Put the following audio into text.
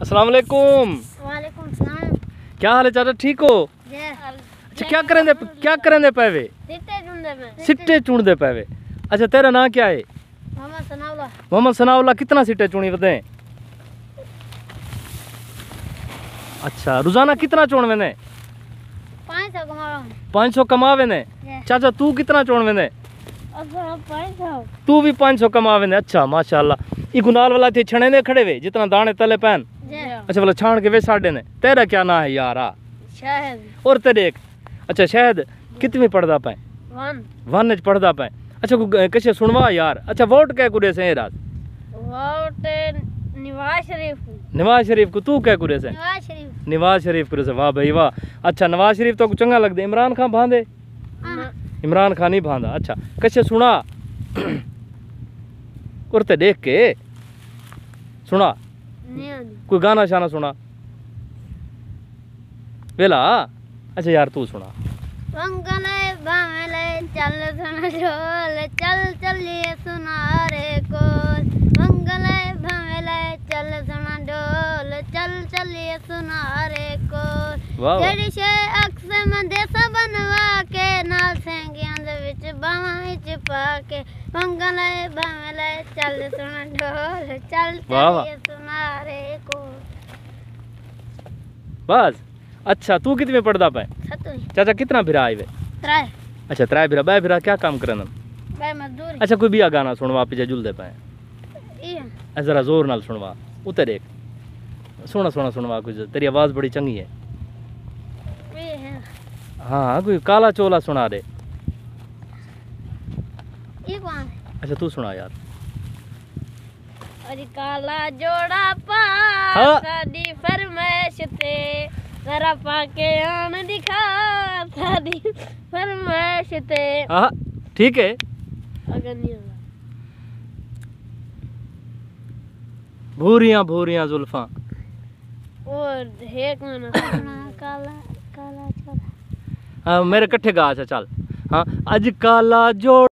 अस्सलाम वालेकुम। वालेकुम सलाम। क्या हाल है चाचा, ठीक हो? अच्छा क्या करेंदे पैवे? सिट्टे चुनदे पैवे। अच्छा तेरा नाम क्या है? मोहम्मद सनाउल्लाह। मोहम्मद सनाउल्लाह। कितना सिट्टे चुनी बते? अच्छा रोजाना कितना चुन वेंदे? 500 कमावा। 500 कमा वेंदे। चाचा तू कितना चुन वेंदे? 500। तू भी 500 कमा वेंदे। अच्छा माशाल्लाह। ई गुनाल वाला थे छणे ने खड़े वे जितना दाने तले पैन। अच्छा बोला छान के वे साढ़े ने। तेरा क्या नाम है यार? शहद। और तेरे एक अच्छा शहद कितनी पढ़दा पे? 1 पढ़दा पे। अच्छा कैसे सुनवा यार। अच्छा वोट क्या कुरे से रात? वोट नवाज शरीफ। नवाज शरीफ को। तू क्या कुरे से? नवाज शरीफ। नवाज शरीफ कुरे से। वाह भाई वाह। अच्छा नवाज शरीफ तो चंगा लगदे। इमरान खान भांदे? इमरान खान नहीं भांदा। अच्छा कैसे सुना और ते देख के सुना कोई गाना शाना सुना वेला। अच्छा यार तू सुना। मंगले भावले चल सुन ढोल चल चलिए सुनारे को। मंगले भावले चल सुन ढोल चल चलिए सुनारे को। जेड़ी शे अक्स मंदे सब बनवा के नाल सेंगियां दे विच बावां विच पा के। मंगले भावले चल सुन ढोल चल चलिए सुनारे को। बस। अच्छा तू कितने पढ़दा पे? 7। चाचा कितना फिरा आए वे? 3। अच्छा 3 फिरा। 2 फिरा क्या काम करन? बाय मजदूरी। अच्छा कोई बिया गाना सुनवा पीछे जुलदे पे? ई जरा जोर नाल सुनवा। उतर एक सोना सोना सुनवा कुछ। तेरी आवाज बड़ी चंगी है। हाँ कोई काला चोला सुना दे। ये कौन? अच्छा तू सुना यार। अरे काला जोड़ा पा साडी फरमाइश ते जरा पाके आन दिखा साडी फरमाइश ते। हाँ ठीक है। अगर नहीं होगा भूरियां भूरियां जुल्फां और एक ना काला काला जोड़ा। हाँ मेरे कट्ठे गा। अच्छा चल। हाँ अज काला जोड़ा